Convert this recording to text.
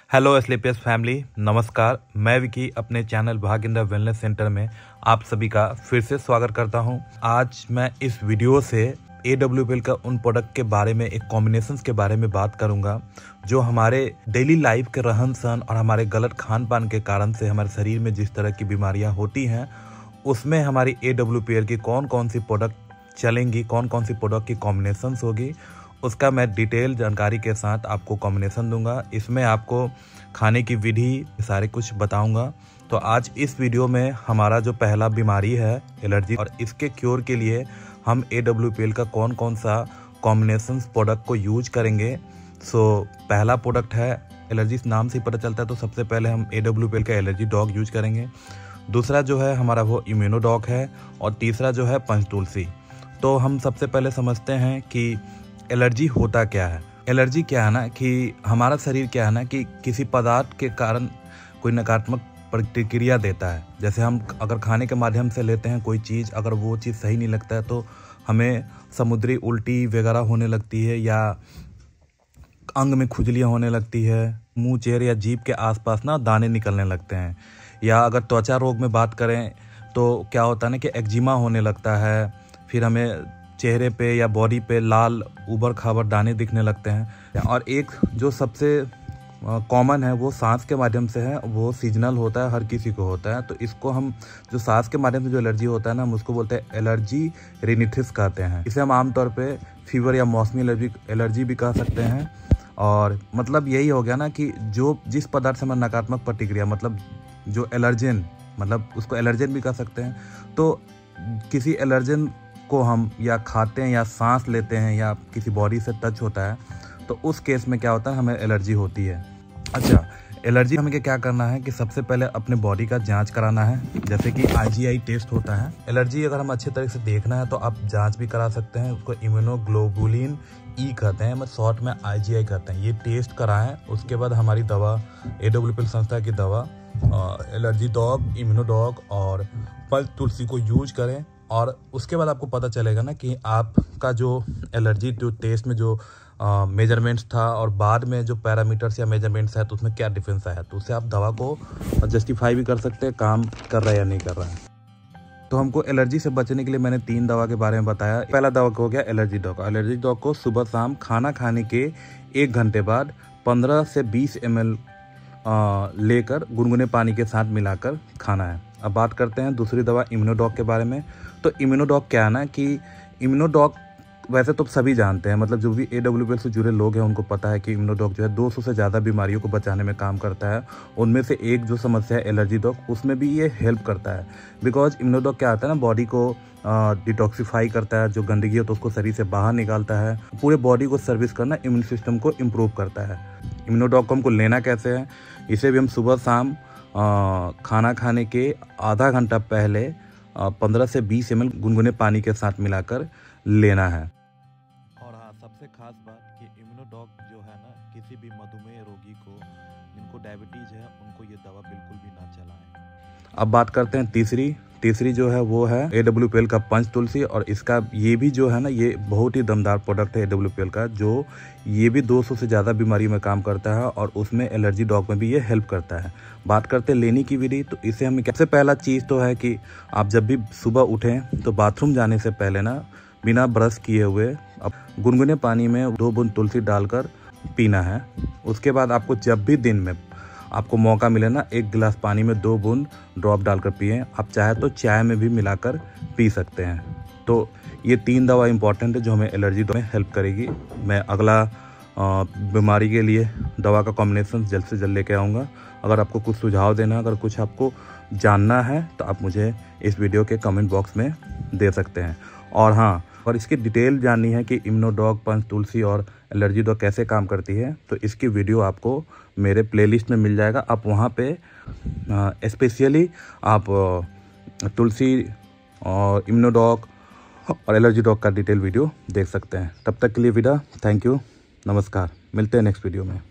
Hello स्लीपियस family, नमस्कार। मैं विकी अपने चैनल भागिंदर वेलनेस सेंटर में आप सभी का फिर से स्वागत करता हूं। आज मैं इस वीडियो से AWPL का उन प्रोडक्ट के बारे में, एक कॉम्बिनेशंस के बारे में बात करूंगा जो हमारे डेली लाइफ के रहन सहन और हमारे गलत खान पान के कारण से हमारे शरीर में जिस तरह की बीमारियां होती हैं उसमें हमारी AWPL की कौन कौन सी प्रोडक्ट चलेंगी, कौन कौन सी प्रोडक्ट की कॉम्बिनेशंस होगी, उसका मैं डिटेल जानकारी के साथ आपको कॉम्बिनेशन दूंगा। इसमें आपको खाने की विधि सारे कुछ बताऊंगा। तो आज इस वीडियो में हमारा जो पहला बीमारी है एलर्जी, और इसके क्योर के लिए हम AWPL का कौन कौन सा कॉम्बिनेशंस प्रोडक्ट को यूज करेंगे। पहला प्रोडक्ट है एलर्जी, नाम से ही पता चलता है। तो सबसे पहले हम AWPL का एलर्जी डॉग यूज करेंगे। दूसरा जो है हमारा वो इम्यूनो डॉग है, और तीसरा जो है पंचतुलसी। तो हम सबसे पहले समझते हैं कि एलर्जी होता क्या है। एलर्जी क्या है ना कि हमारा शरीर क्या है ना कि किसी पदार्थ के कारण कोई नकारात्मक प्रतिक्रिया देता है। जैसे हम अगर खाने के माध्यम से लेते हैं कोई चीज़, अगर वो चीज़ सही नहीं लगता है तो हमें समुद्री उल्टी वगैरह होने लगती है, या अंग में खुजलियाँ होने लगती है, मुंह, चेहरे या जीभ के आसपास ना दाने निकलने लगते हैं। या अगर त्वचा रोग में बात करें तो क्या होता है ना कि एक्जिमा होने लगता है, फिर हमें चेहरे पे या बॉडी पे लाल उबर खाबर दाने दिखने लगते हैं। और एक जो सबसे कॉमन है वो सांस के माध्यम से है, वो सीजनल होता है, हर किसी को होता है। तो इसको हम जो सांस के माध्यम से जो एलर्जी होता है ना, हम उसको बोलते हैं एलर्जी रिनिथिस कहते हैं। इसे हम आमतौर पे फीवर या मौसमी एलर्जी भी कह सकते हैं। और मतलब यही हो गया ना कि जो जिस पदार्थ से हमारा नकारात्मक प्रतिक्रिया, मतलब जो एलर्जेन, मतलब उसको एलर्जेन भी कह सकते हैं। तो किसी एलर्जेन को हम या खाते हैं या सांस लेते हैं या किसी बॉडी से टच होता है तो उस केस में क्या होता है, हमें एलर्जी होती है। अच्छा, एलर्जी हमें क्या करना है कि सबसे पहले अपने बॉडी का जांच कराना है, जैसे कि IgI टेस्ट होता है। एलर्जी अगर हम अच्छे तरीके से देखना है तो आप जांच भी करा सकते हैं। उसको इम्यूनोग्लोबुलिन E कहते हैं, मतलब शॉर्ट में IgI कहते हैं। ये टेस्ट कराएं, उसके बाद हमारी दवा AWPL संस्था की दवा एलर्जी डॉग, इम्यूनो डॉग और पंचतुलसी को यूज करें। और उसके बाद आपको पता चलेगा ना कि आपका जो एलर्जी जो टेस्ट में जो मेजरमेंट्स था और बाद में जो पैरामीटर्स या मेजरमेंट्स है तो उसमें क्या डिफरेंस आया, तो उससे आप दवा को जस्टिफाई भी कर सकते हैं, काम कर रहा है या नहीं कर रहा है। तो हमको एलर्जी से बचने के लिए मैंने 3 दवा के बारे में बताया। पहला दवा हो गया एलर्जी डॉग। एलर्जी डॉग को सुबह शाम खाना खाने के 1 घंटे बाद 15 से 20 ml लेकर गुनगुने पानी के साथ मिलाकर खाना है। अब बात करते हैं दूसरी दवा इम्यूनो डॉग के बारे में। तो इम्यूनो डॉग क्या है ना कि इम्यूनो डॉग वैसे तो सभी जानते हैं, मतलब जो भी AWPL से जुड़े लोग हैं उनको पता है कि इम्यूनो डॉग जो है 200 से ज़्यादा बीमारियों को बचाने में काम करता है। उनमें से एक जो समस्या है एलर्जी डॉग, उसमें भी ये हेल्प करता है। बिकॉज इम्यूनो डॉग क्या आता है ना, बॉडी को डिटॉक्सीफाई करता है, जो गंदगी हो तो उसको शरीर से बाहर निकालता है, पूरे बॉडी को सर्विस करना, इम्यून सिस्टम को इम्प्रूव करता है। इम्यूनो डॉग को हमको लेना कैसे है, इसे भी हम सुबह शाम खाना खाने के आधा घंटा पहले 15 से 20 ml गुनगुने पानी के साथ मिलाकर लेना है। और हाँ, सबसे खास बात कि इम्यूनो डॉग जो है ना, किसी भी मधुमेह रोगी को, जिनको डायबिटीज है, उनको ये दवा बिल्कुल भी ना चलाएं। अब बात करते हैं तीसरी जो है वो है AWPL का पंचतुलसी। और इसका ये भी जो है ना, ये बहुत ही दमदार प्रोडक्ट है AWPL का, जो ये भी 200 से ज़्यादा बीमारी में काम करता है और उसमें एलर्जी डॉग में भी ये हेल्प करता है। बात करते हैं लेने की विधि। तो इसे हमें सबसे पहला चीज़ तो है कि आप जब भी सुबह उठें तो बाथरूम जाने से पहले ना, बिना ब्रश किए हुए अब गुनगुने पानी में 2 बूंद तुलसी डालकर पीना है। उसके बाद आपको जब भी दिन में आपको मौका मिले ना, 1 गिलास पानी में 2 बूंद ड्रॉप डालकर पिएं। आप चाहे तो चाय में भी मिलाकर पी सकते हैं। तो ये 3 दवा इंपॉर्टेंट है जो हमें एलर्जी में हेल्प करेगी। मैं अगला बीमारी के लिए दवा का कॉम्बिनेशन जल्द से जल्द लेके आऊँगा। अगर आपको कुछ सुझाव देना, अगर कुछ आपको जानना है तो आप मुझे इस वीडियो के कमेंट बॉक्स में दे सकते हैं। और हाँ, और इसकी डिटेल जाननी है कि इम्यूनो डॉग, पंचतुलसी और एलर्जी डॉग कैसे काम करती है, तो इसकी वीडियो आपको मेरे प्लेलिस्ट में मिल जाएगा। आप वहाँ पे स्पेशली आप तुलसी और इम्यूनो डॉग और एलर्जी डॉग का डिटेल वीडियो देख सकते हैं। तब तक के लिए विदा, थैंक यू, नमस्कार। मिलते हैं नेक्स्ट वीडियो में।